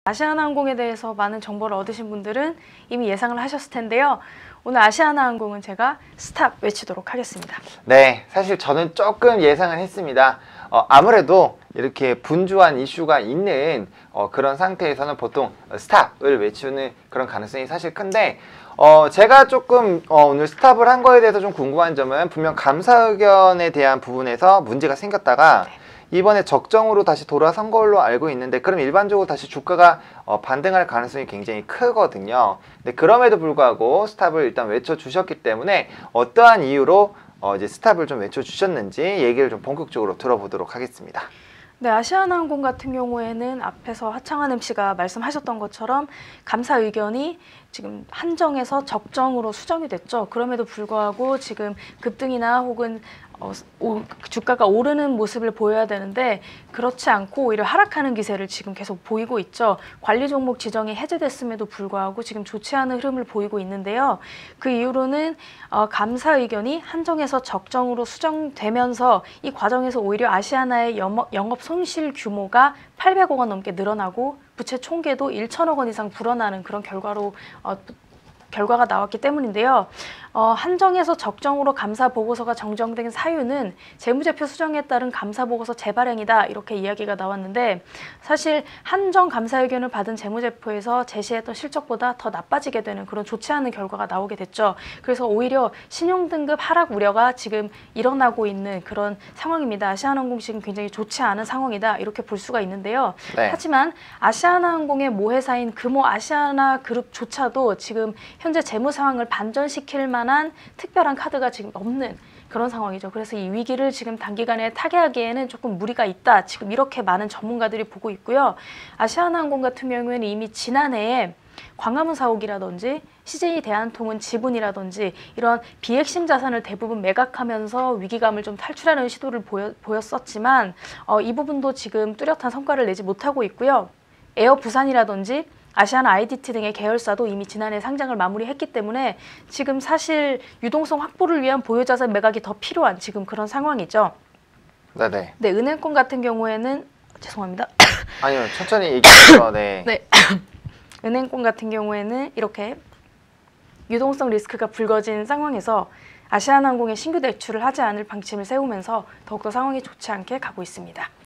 아시아나항공에 대해서 많은 정보를 얻으신 분들은 이미 예상을 하셨을 텐데요. 오늘 아시아나항공은 제가 스탑 외치도록 하겠습니다. 네, 사실 저는 조금 예상을 했습니다. 아무래도 이렇게 분주한 이슈가 있는 그런 상태에서는 보통 스탑을 외치는 그런 가능성이 사실 큰데 제가 조금 오늘 스탑을 한 거에 대해서 좀 궁금한 점은 분명 감사 의견에 대한 부분에서 문제가 생겼다가 이번에 적정으로 다시 돌아선 걸로 알고 있는데, 그럼 일반적으로 다시 주가가 반등할 가능성이 굉장히 크거든요. 근데 그럼에도 불구하고 스탑을 일단 외쳐주셨기 때문에 어떠한 이유로 이제 스탑을 좀 외쳐주셨는지 얘기를 좀 본격적으로 들어보도록 하겠습니다. 네, 아시아나항공 같은 경우에는 앞에서 하창한 MC가 말씀하셨던 것처럼 감사 의견이 지금 한정에서 적정으로 수정이 됐죠. 그럼에도 불구하고 지금 급등이나 혹은 주가가 오르는 모습을 보여야 되는데 그렇지 않고 오히려 하락하는 기세를 지금 계속 보이고 있죠. 관리 종목 지정이 해제됐음에도 불구하고 지금 좋지 않은 흐름을 보이고 있는데요. 그 이후로는 감사 의견이 한정에서 적정으로 수정되면서 이 과정에서 오히려 아시아나의 영업 손실 규모가 800억 원 넘게 늘어나고 부채 총계도 1천억 원 이상 불어나는 그런 결과가 나왔기 때문인데요. 한정에서 적정으로 감사 보고서가 정정된 사유는 재무제표 수정에 따른 감사 보고서 재발행이다, 이렇게 이야기가 나왔는데, 사실 한정 감사 의견을 받은 재무제표에서 제시했던 실적보다 더 나빠지게 되는 그런 좋지 않은 결과가 나오게 됐죠. 그래서 오히려 신용등급 하락 우려가 지금 일어나고 있는 그런 상황입니다. 아시아나항공 지금 굉장히 좋지 않은 상황이다, 이렇게 볼 수가 있는데요. 네. 하지만 아시아나항공의 모회사인 금호 아시아나그룹조차도 지금 현재 재무 상황을 반전시킬 만한 특별한 카드가 지금 없는 그런 상황이죠. 그래서 이 위기를 지금 단기간에 타개하기에는 조금 무리가 있다, 지금 이렇게 많은 전문가들이 보고 있고요. 아시아나항공 같은 경우에는 이미 지난해에 광화문 사옥이라든지 CJ 대한통운 지분이라든지 이런 비핵심 자산을 대부분 매각하면서 위기감을 좀 탈출하는 시도를 보였었지만 이 부분도 지금 뚜렷한 성과를 내지 못하고 있고요. 에어 부산이라든지 아시아나 IDT 등의 계열사도 이미 지난해 상장을 마무리했기 때문에 지금 사실 유동성 확보를 위한 보유자산 매각이 더 필요한 지금 그런 상황이죠. 네네. 네, 은행권 같은 경우에는 죄송합니다. 아니요, 천천히 얘기해주세요. 네. 네. 은행권 같은 경우에는 이렇게 유동성 리스크가 불거진 상황에서 아시아나항공의 신규 대출을 하지 않을 방침을 세우면서 더욱더 상황이 좋지 않게 가고 있습니다.